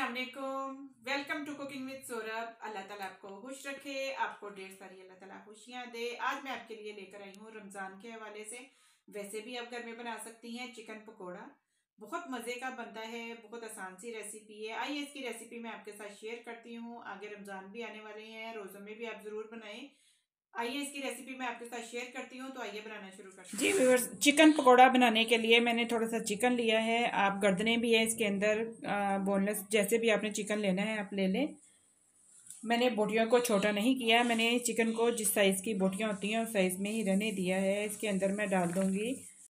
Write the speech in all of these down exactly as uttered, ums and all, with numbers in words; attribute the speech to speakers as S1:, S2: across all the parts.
S1: अस्सलाम वालेकुम, welcome to cooking with Saurabh. अल्लाह ताला आपको खुश रखे, आपको ढेर सारी अल्लाह ताला खुशियाँ दे। आज मैं आपके लिए लेकर आई हूँ रमज़ान के हवाले से। वैसे भी आप घर में बना सकती हैं चिकन पकोड़ा, बहुत मज़े का बनता है, बहुत आसान सी रेसिपी है। आइए इसकी रेसिपी मैं आपके साथ शेयर करती हूँ। आगे रमज़ान भी आने वाले हैं, रोज़ों में भी आप ज़रूर बनाएं। आइए इसकी रेसिपी मैं आपके साथ शेयर करती हूँ, तो आइए बनाना शुरू करते हैं। जी व्यूअर्स, चिकन पकोड़ा बनाने के लिए मैंने थोड़ा सा चिकन लिया है। आप गर्दनें भी है इसके अंदर, बोनलेस जैसे भी आपने चिकन लेना है आप ले लें। मैंने बोटियों को छोटा नहीं किया, मैंने चिकन को जिस साइज़ की बोटियाँ होती हैं उस साइज़ में ही रहने दिया है। इसके अंदर मैं डाल दूँगी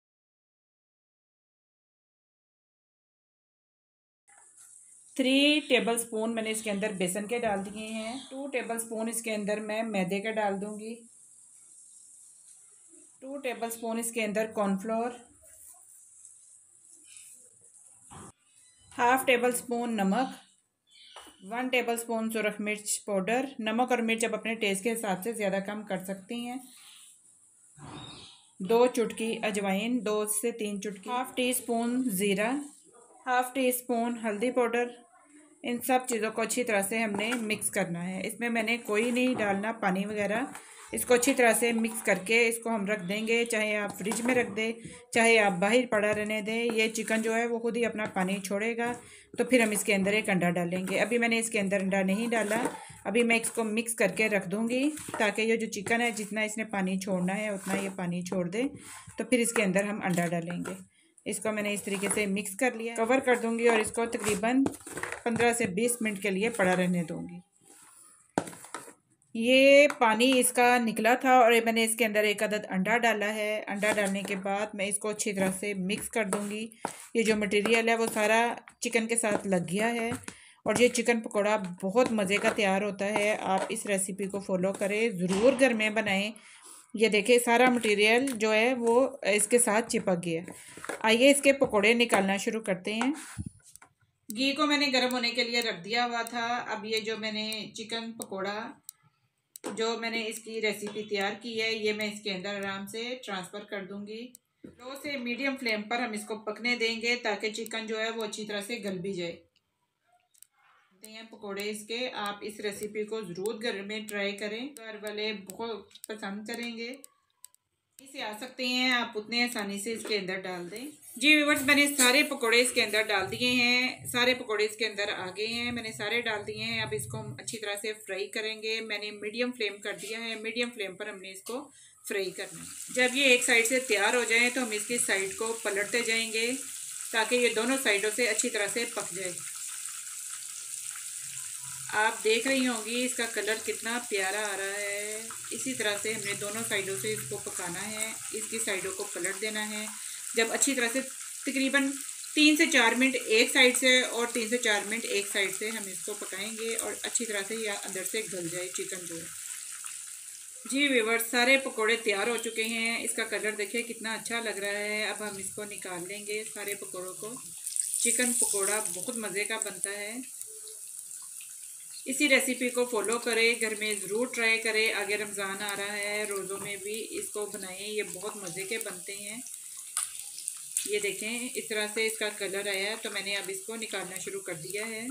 S1: थ्री टेबल स्पून मैंने इसके अंदर बेसन के डाल दिए हैं। टू टेबल स्पून इसके अंदर मैं मैदे का डाल दूँगी। टू टेबल स्पून इसके अंदर कॉर्नफ्लोर। हाफ टेबल स्पून नमक। वन टेबल स्पून सुरख मिर्च पाउडर। नमक और मिर्च आप अपने टेस्ट के हिसाब से ज़्यादा कम कर सकती हैं। दो चुटकी अजवाइन, दो से तीन चुटकी। हाफ टी स्पून ज़ीरा। हाफ टी स्पून हल्दी पाउडर। इन सब चीज़ों को अच्छी तरह से हमने मिक्स करना है। इसमें मैंने कोई नहीं डालना पानी वगैरह। इसको अच्छी तरह से मिक्स करके इसको हम रख देंगे, चाहे आप फ्रिज में रख दें, चाहे आप बाहर पड़ा रहने दें। ये चिकन जो है वो खुद ही अपना पानी छोड़ेगा, तो फिर हम इसके अंदर एक अंडा डालेंगे। अभी मैंने इसके अंदर अंडा नहीं डाला, अभी मैं इसको मिक्स करके रख दूँगी ताकि ये जो चिकन है जितना इसने पानी छोड़ना है उतना ये पानी छोड़ दे, तो फिर इसके अंदर हम अंडा डालेंगे। इसको मैंने इस तरीके से मिक्स कर लिया, कवर कर दूँगी और इसको तकरीबन पंद्रह से बीस मिनट के लिए पड़ा रहने दूँगी। ये पानी इसका निकला था और मैंने इसके अंदर एक अदद अंडा डाला है। अंडा डालने के बाद मैं इसको अच्छी तरह से मिक्स कर दूँगी। ये जो मटेरियल है वो सारा चिकन के साथ लग गया है और ये चिकन पकोड़ा बहुत मज़े का तैयार होता है। आप इस रेसिपी को फॉलो करें, ज़रूर घर में बनाएं। ये देखिए सारा मटेरियल जो है वो इसके साथ चिपक गया। आइए इसके पकोड़े निकालना शुरू करते हैं। घी को मैंने गर्म होने के लिए रख दिया हुआ था। अब ये जो मैंने चिकन पकोड़ा जो मैंने इसकी रेसिपी तैयार की है ये मैं इसके अंदर आराम से ट्रांसफ़र कर दूंगी। लो से मीडियम फ्लेम पर हम इसको पकने देंगे ताकि चिकन जो है वो अच्छी तरह से गल भी जाए। हैं पकोड़े इसके, आप इस रेसिपी को ज़रूर घर में ट्राई करें, घर वाले बहुत पसंद करेंगे। इसे आ सकते हैं आप उतने आसानी से इसके अंदर डाल दें। जी व्यूअर्स, मैंने सारे पकोड़े इसके अंदर डाल दिए हैं। सारे पकोड़े इसके अंदर आ गए हैं, मैंने सारे डाल दिए हैं। अब इसको हम अच्छी तरह से फ्राई करेंगे। मैंने मीडियम फ्लेम कर दिया है, मीडियम फ्लेम पर हमने इसको फ्राई करना है। जब ये एक साइड से तैयार हो जाए तो हम इसकी साइड को पलटते जाएंगे ताकि ये दोनों साइडों से अच्छी तरह से पक जाए। आप देख रही होंगी इसका कलर कितना प्यारा आ रहा है। इसी तरह से हमने दोनों साइडों से इसको पकाना है, इसकी साइडों को पलट देना है। जब अच्छी तरह से तकरीबन तीन से चार मिनट एक साइड से और तीन से चार मिनट एक साइड से हम इसको पकाएंगे और अच्छी तरह से यह अंदर से गल जाए चिकन जो है। जी व्यूअर्स, सारे पकोड़े तैयार हो चुके हैं। इसका कलर देखिए कितना अच्छा लग रहा है। अब हम इसको निकाल लेंगे सारे पकोड़ों को। चिकन पकोड़ा बहुत मज़े का बनता है। इसी रेसिपी को फॉलो करें, घर में ज़रूर ट्राई करें। आगे रमज़ान आ रहा है, रोज़ों में भी इसको बनाएं, ये बहुत मज़े के बनते हैं। ये देखें इस तरह से इसका कलर आया तो मैंने अब इसको निकालना शुरू कर दिया है।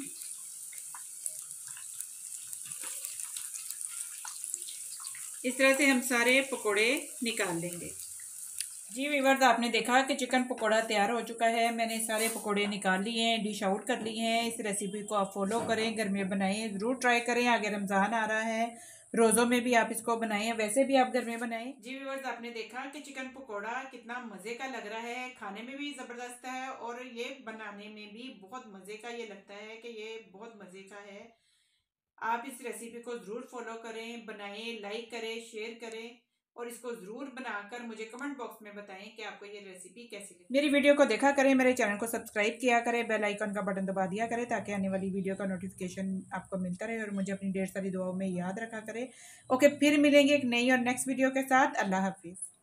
S1: इस तरह से हम सारे पकोड़े निकाल लेंगे। जी व्यूअर्स, आपने देखा कि चिकन पकोड़ा तैयार हो चुका है। मैंने सारे पकोड़े निकाल लिए हैं, डिश आउट कर लिए हैं। इस रेसिपी को आप फॉलो करें, घर में बनाएं, ज़रूर ट्राई करें। आगे रमज़ान आ रहा है, रोज़ों में भी आप इसको बनाएं, वैसे भी आप घर में बनाएं। जी व्यूअर्स, आपने देखा कि चिकन पकोड़ा कितना मज़े का लग रहा है, खाने में भी ज़बरदस्त है और ये बनाने में भी बहुत मज़े का ये लगता है कि ये बहुत मज़े का है। आप इस रेसिपी को ज़रूर फॉलो करें, बनाएं, लाइक करें, शेयर करें और इसको ज़रूर बनाकर मुझे कमेंट बॉक्स में बताएं कि आपको ये रेसिपी कैसी लगी। मेरी वीडियो को देखा करें, मेरे चैनल को सब्सक्राइब किया करें, बेल आइकन का बटन दबा दिया करें ताकि आने वाली वीडियो का नोटिफिकेशन आपको मिलता रहे और मुझे अपनी ढेर सारी दुआओं में याद रखा करें। ओके, फिर मिलेंगे एक नई और नेक्स्ट वीडियो के साथ। अल्लाह हाफिज़।